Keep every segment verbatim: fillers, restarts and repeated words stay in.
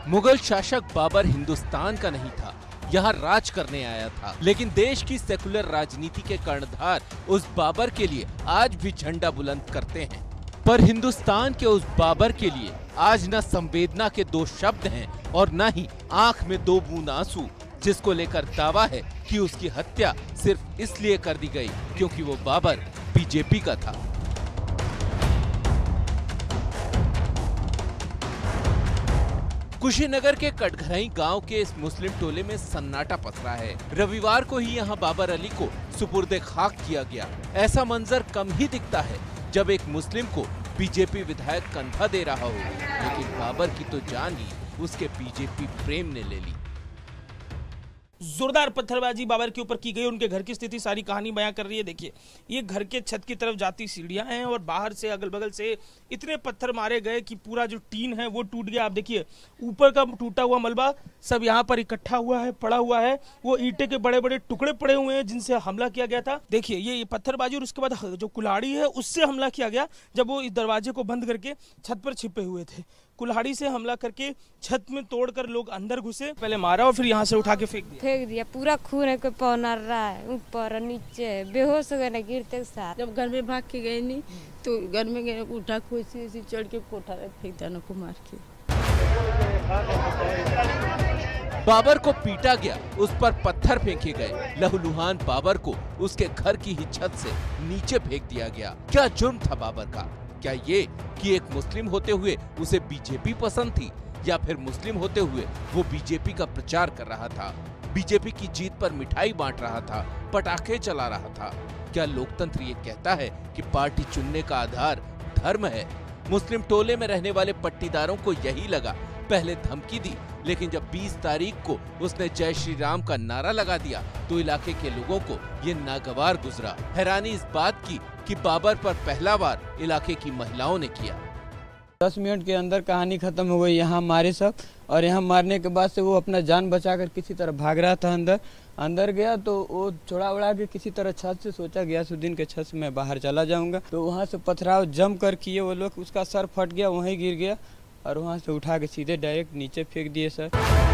मुगल शासक बाबर हिंदुस्तान का नहीं था, यहाँ राज करने आया था। लेकिन देश की सेकुलर राजनीति के कर्णधार उस बाबर के लिए आज भी झंडा बुलंद करते हैं। पर हिंदुस्तान के उस बाबर के लिए आज न संवेदना के दो शब्द हैं और न ही आंख में दो बूंद आंसू, जिसको लेकर दावा है कि उसकी हत्या सिर्फ इसलिए कर दी गई क्योंकि वो बाबर बीजेपी का था। कुशीनगर के कटघराई गांव के इस मुस्लिम टोले में सन्नाटा पसरा है। रविवार को ही यहां बाबर अली को सुपुर्दे खाक किया गया। ऐसा मंजर कम ही दिखता है जब एक मुस्लिम को बीजेपी विधायक कंधा दे रहा हो, लेकिन बाबर की तो जान ही उसके बीजेपी प्रेम ने ले ली। जोरदार पत्थरबाजी बाबर के ऊपर की गई। उनके घर की स्थिति सारी कहानी बयां कर रही है। देखिए, ये घर के छत की तरफ जाती सीढ़ियां हैं और बाहर से अगल बगल से इतने पत्थर मारे गए कि पूरा जो टीन है वो टूट गया। आप देखिए, ऊपर का टूटा हुआ मलबा सब यहाँ पर इकट्ठा हुआ है, पड़ा हुआ है। वो ईंटे के बड़े बड़े टुकड़े पड़े हुए हैं जिनसे हमला किया गया था। देखिए, ये पत्थरबाजी और उसके बाद जो कुल्हाड़ी है उससे हमला किया गया जब वो इस दरवाजे को बंद करके छत पर छिपे हुए थे। कुल्हाड़ी से हमला करके छत में तोड़कर लोग अंदर घुसे, पहले मारा और फिर यहाँ से उठा के फेंक दिया फेंक दिया पूरा खून है, कोई पौना रहा है, ऊपर नीचे बेहोश हो गए ना गिरते साथ। जब घर में भाग के गए नहीं तो घर में गए, उठा खुशी से चढ़ के कोठा फेंक दिया को मार के। बाबर को पीटा गया, उस पर पत्थर फेंके गए। लहूलुहान बाबर को उसके घर की ही छत से नीचे फेंक दिया गया। क्या जुर्म था बाबर का? क्या ये कि एक मुस्लिम होते हुए उसे बीजेपी पसंद थी, या फिर मुस्लिम होते हुए वो बीजेपी का प्रचार कर रहा था, बीजेपी की जीत पर मिठाई बांट रहा था, पटाखे चला रहा था? क्या लोकतंत्र ये कहता है कि पार्टी चुनने का आधार धर्म है? मुस्लिम टोले में रहने वाले पट्टीदारों को यही लगा। पहले धमकी दी, लेकिन जब बीस तारीख को उसने जय श्री राम का नारा लगा दिया तो इलाके के लोगों को ये नागवार गुजरा। हैरानी इस बात की कि बाबर पर पहला बार इलाके की महिलाओं ने किया। दस मिनट के अंदर कहानी खत्म हो गई। यहाँ मारे सब, और यहाँ मारने के बाद से वो अपना जान बचाकर किसी तरह भाग रहा था। अंदर अंदर गया तो वो छोड़ा उड़ा के किसी तरह छत से, सोचा गयासुद्दीन के छत से मैं बाहर चला जाऊंगा, तो वहाँ से पथराव जम कर किए वो लोग। उसका सर फट गया, वहीं गिर गया और वहाँ से उठा के सीधे डायरेक्ट नीचे फेंक दिए सर।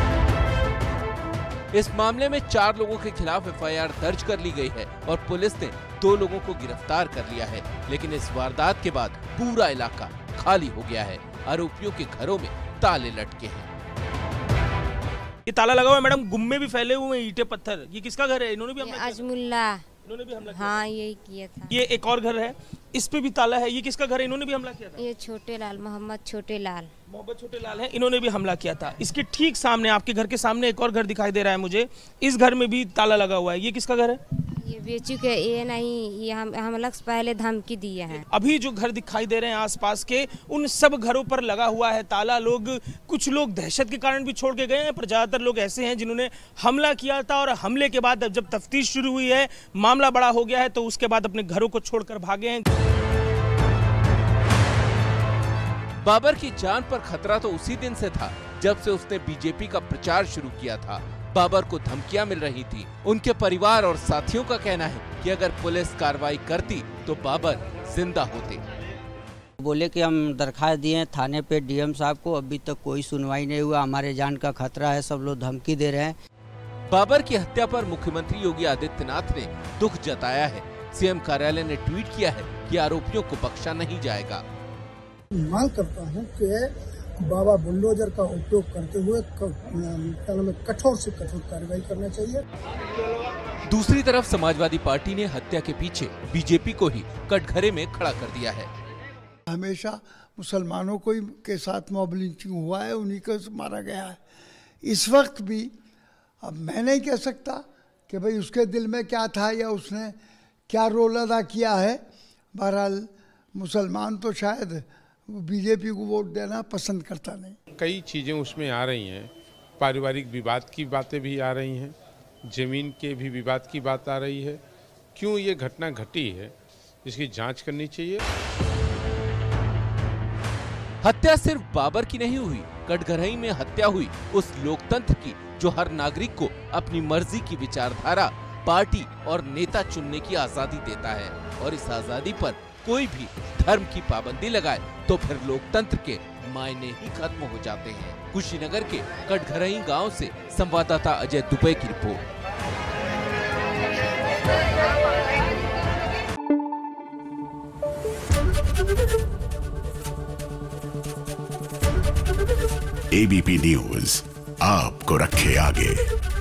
इस मामले में चार लोगों के खिलाफ एफ आई आर दर्ज कर ली गई है और पुलिस ने दो लोगों को गिरफ्तार कर लिया है। लेकिन इस वारदात के बाद पूरा इलाका खाली हो गया है। आरोपियों के घरों में ताले लटके हैं। ये ताला लगा हुआ है मैडम, गुम्मे भी फैले हुए हैं, ईंटे पत्थर। ये किसका घर है? इन्होंने भी हमला किया? अजमुल्ला, इन्होंने भी हमला किया। हाँ, यही किया था। ये एक और घर है, इस पे भी ताला है। ये किसका घर है? इन्होंने भी हमला किया था। ये छोटे लाल, मोहम्मद छोटे लाल, मोहम्मद छोटे लाल है, इन्होंने भी हमला किया था। इसके ठीक सामने, आपके घर के सामने एक और घर दिखाई दे रहा है मुझे, इस घर में भी ताला लगा हुआ है। ये किसका घर है? ये बेचू के, ये नहीं, ये हम हमला से पहले धमकी दिए हैं। अभी जो घर दिखाई दे रहे हैं आसपास के, उन सब घरों पर लगा हुआ है ताला। लोग, कुछ लोग दहशत के कारण भी छोड़ के गए हैं, पर ज्यादातर लोग ऐसे हैं जिन्होंने हमला किया था और हमले के बाद जब तफ्तीश शुरू हुई है, मामला बड़ा हो गया है, तो उसके बाद अपने घरों को छोड़कर भागे हैं। बाबर की जान पर खतरा तो उसी दिन से था जब से उसने बीजेपी का प्रचार शुरू किया था। बाबर को धमकियां मिल रही थी। उनके परिवार और साथियों का कहना है कि अगर पुलिस कार्रवाई करती तो बाबर जिंदा होते। बोले कि हम दरखास्त दिए थाने पे डी एम साहब को, अभी तक कोई सुनवाई नहीं हुआ, हमारे जान का खतरा है, सब लोग धमकी दे रहे हैं। बाबर की हत्या पर मुख्यमंत्री योगी आदित्यनाथ ने दुख जताया है। सी एम कार्यालय ने ट्वीट किया है कि आरोपियों को बख्शा नहीं जाएगा। मांग करता हूं कि बाबा बुलडोजर का उपयोग करते हुए कठोर से कठोर कार्रवाई करना चाहिए। दूसरी तरफ समाजवादी पार्टी ने हत्या के पीछे बीजेपी को ही कटघरे में खड़ा कर दिया है। हमेशा मुसलमानों को के साथ मॉब लिंचिंग हुआ है, उन्हीं को मारा गया है। इस वक्त भी अब मैं नहीं कह सकता कि भाई उसके दिल में क्या था या उसने क्या रोल अदा किया है। बहरहाल मुसलमान तो शायद बीजेपी को वोट देना पसंद करता नहीं। कई चीज़ें उसमें आ रही हैं, पारिवारिक विवाद की बातें भी आ रही हैं, ज़मीन के भी विवाद की बात आ रही है। क्यों ये घटना घटी है, इसकी जांच करनी चाहिए। हत्या सिर्फ बाबर की नहीं हुई, कटघराई में हत्या हुई उस लोकतंत्र की जो हर नागरिक को अपनी मर्जी की विचारधारा, पार्टी और नेता चुनने की आजादी देता है। और इस आजादी पर कोई भी धर्म की पाबंदी लगाए तो फिर लोकतंत्र के मायने ही खत्म हो जाते हैं। कुशीनगर के कटघरई गांव से संवाददाता अजय दुबे की रिपोर्ट। एबीपी न्यूज आपको रखे आगे।